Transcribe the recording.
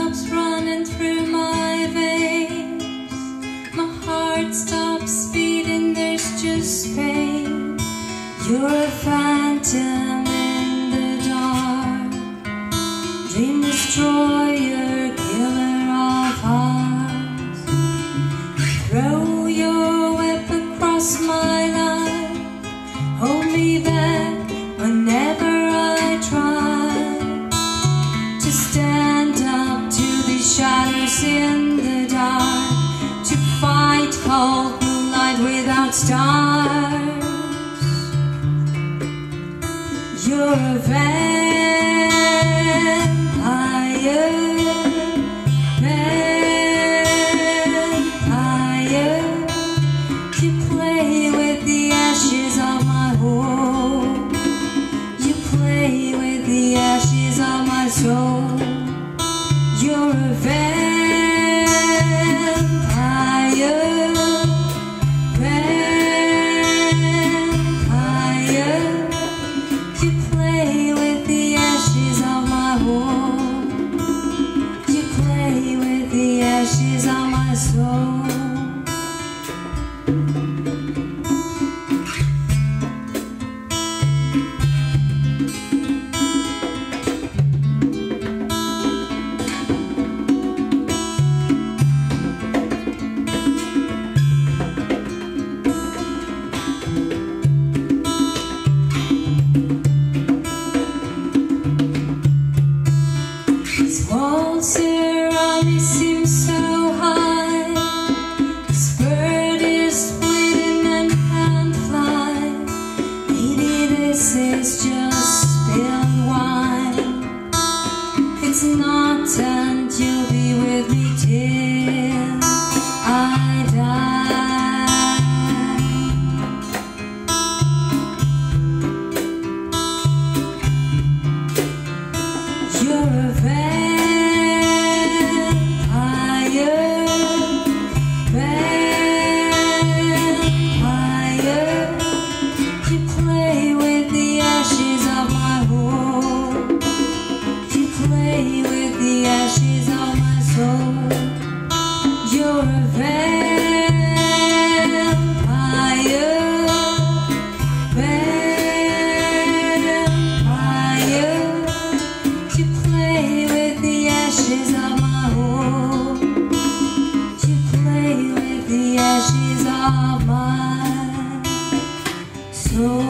stops running through my veins. My heart stops beating, there's just pain. You're a phantom in the dark, dream destroyer, killer of hearts. Throw your whip across my life, hold me back whenever I try to stand up to the shadows in the dark, to fight cold moonlight without stars. You're a vampire, vampire. You play with the ashes of my home, you play with the ashes of my soul. You're a vampire, vampire. You play with the ashes of my home, you play with the ashes of my soul. Walls around me seem so high, this bird is bleeding and can't fly. Maybe this is just spilled wine. It's not, and you'll be with me till I die. You're a You're a vampire, vampire. You play with the ashes of my home, you play with the ashes of my soul.